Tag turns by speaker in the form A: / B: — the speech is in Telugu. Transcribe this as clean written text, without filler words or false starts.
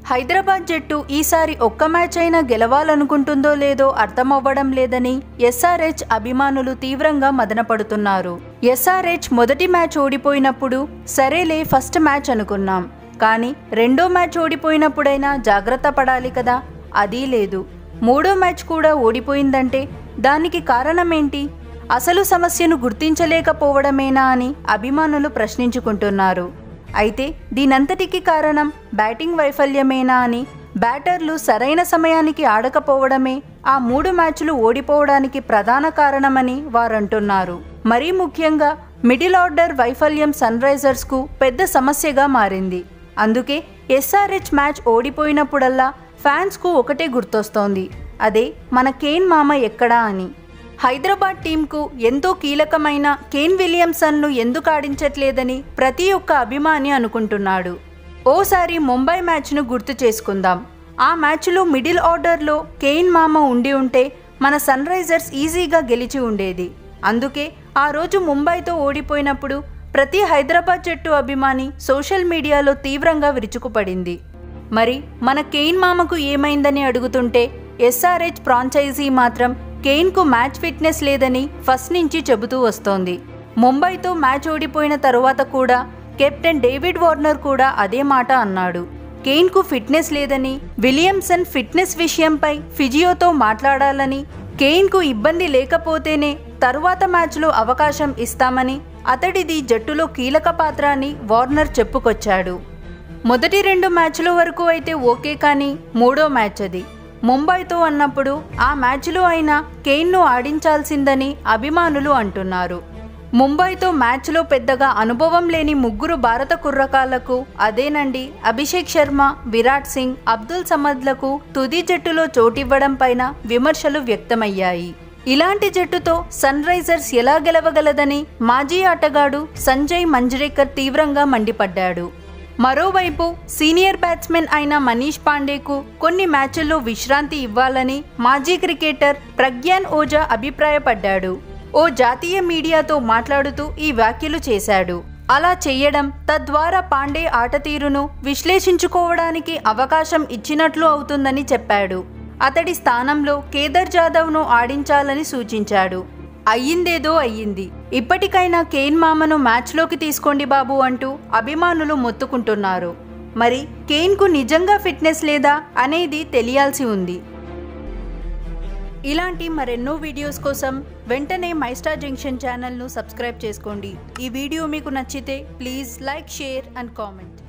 A: హైదరాబాద్ జట్టు ఈసారి ఒక్క మ్యాచ్ అయినా గెలవాలనుకుంటుందో లేదో అర్థమవ్వడం లేదని ఎస్ఆర్హెచ్ అభిమానులు తీవ్రంగా మదనపడుతున్నారు. ఎస్ఆర్హెచ్ మొదటి మ్యాచ్ ఓడిపోయినప్పుడు సరేలే ఫస్ట్ మ్యాచ్ అనుకున్నాం, కానీ రెండో మ్యాచ్ ఓడిపోయినప్పుడైనా జాగ్రత్త పడాలి కదా, అదీ లేదు. మూడో మ్యాచ్ కూడా ఓడిపోయిందంటే దానికి కారణమేంటి? అసలు సమస్యను గుర్తించలేకపోవడమేనా అని అభిమానులు ప్రశ్నించుకుంటున్నారు. అయితే దీనంతటికీ కారణం బ్యాటింగ్ వైఫల్యమేనా అని, బ్యాటర్లు సరైన సమయానికి ఆడకపోవడమే ఆ 3 మ్యాచ్లు ఓడిపోవడానికి ప్రధాన కారణమని వారంటున్నారు. మరీ ముఖ్యంగా మిడిల్ ఆర్డర్ వైఫల్యం సన్ రైజర్స్కు పెద్ద సమస్యగా మారింది. అందుకే ఎస్ఆర్హెచ్ మ్యాచ్ ఓడిపోయినప్పుడల్లా ఫ్యాన్స్కు ఒకటే గుర్తొస్తోంది, అదే మన కేన్ మామ ఎక్కడా అని. హైదరాబాద్ టీంకు ఎంతో కీలకమైన కేన్ విలియమ్సన్ను ఎందుకు ఆడించట్లేదని ప్రతి ఒక్క అభిమాని అనుకుంటున్నాడు. ఓసారి ముంబై మ్యాచ్ను గుర్తు చేసుకుందాం. ఆ మ్యాచ్లో మిడిల్ ఆర్డర్లో కేన్ మామ ఉండి ఉంటే మన సన్ రైజర్స్ ఈజీగా గెలిచి ఉండేది. అందుకే ఆ రోజు ముంబైతో ఓడిపోయినప్పుడు ప్రతి హైదరాబాద్ జట్టు అభిమాని సోషల్ మీడియాలో తీవ్రంగా విరుచుకుపడింది. మరి మన కేన్ మామకు ఏమైందని అడుగుతుంటే ఎస్ఆర్హెచ్ ఫ్రాంచైజీ మాత్రం కేన్కు మ్యాచ్ ఫిట్నెస్ లేదని ఫస్ట్ నుంచి చెబుతూ వస్తోంది. ముంబైతో మ్యాచ్ ఓడిపోయిన తరువాత కూడా కెప్టెన్ డేవిడ్ వార్నర్ కూడా అదే మాట అన్నాడు. కేన్కు ఫిట్నెస్ లేదని, విలియమ్సన్ ఫిట్నెస్ విషయంపై ఫిజియోతో మాట్లాడాలని, కేన్కు ఇబ్బంది లేకపోతేనే తరువాత మ్యాచ్లో అవకాశం ఇస్తామని, అతడిది జట్టులో కీలక పాత్ర అని వార్నర్ చెప్పుకొచ్చాడు. మొదటి 2 మ్యాచ్ల వరకు అయితే ఓకే, కానీ మూడో మ్యాచ్ అది ముంబైతో అన్నప్పుడు ఆ మ్యాచ్లో అయినా కేన్ను ఆడించాల్సిందని అభిమానులు అంటున్నారు. ముంబైతో మ్యాచ్లో పెద్దగా అనుభవం లేని 3 భారత కుర్రకాళ్లకు, అదేనండి అభిషేక్ శర్మ, విరాట్ సింగ్, అబ్దుల్ సమద్లకు తుది జట్టులో చోటివ్వడం పైన విమర్శలు వ్యక్తమయ్యాయి. ఇలాంటి జట్టుతో సన్ రైజర్స్ ఎలా గెలవగలదని మాజీ ఆటగాడు సంజయ్ మంజ్రేకర్ తీవ్రంగా మండిపడ్డాడు. మరోవైపు సీనియర్ బ్యాట్స్మెన్ అయిన మనీష్ పాండేకు కొన్ని మ్యాచ్ల్లో విశ్రాంతి ఇవ్వాలని మాజీ క్రికెటర్ ప్రగ్యాన్ ఓజా అభిప్రాయపడ్డాడు. ఓ జాతీయ మీడియాతో మాట్లాడుతూ ఈ వ్యాఖ్యలు చేశాడు. అలా చేయడం తద్వారా పాండే ఆటతీరును విశ్లేషించుకోవడానికి అవకాశం ఇచ్చినట్లు అవుతుందని చెప్పాడు. అతడి స్థానంలో కేదార్ జాదవ్ను ఆడించాలని సూచించాడు. అయ్యిందేదో అయ్యింది, ఇప్పటికైనా కేన్ మామను మ్యాచ్లోకి తీసుకోండి బాబు అంటూ అభిమానులు మొత్తుకుంటున్నారు. మరి కేన్కు నిజంగా ఫిట్నెస్ లేదా అనేది తెలియాల్సి ఉంది. ఇలాంటి మరెన్నో వీడియోస్ కోసం వెంటనే మైస్టార్ జంక్షన్ ఛానల్ను సబ్స్క్రైబ్ చేసుకోండి. ఈ వీడియో మీకు నచ్చితే please like, share and comment.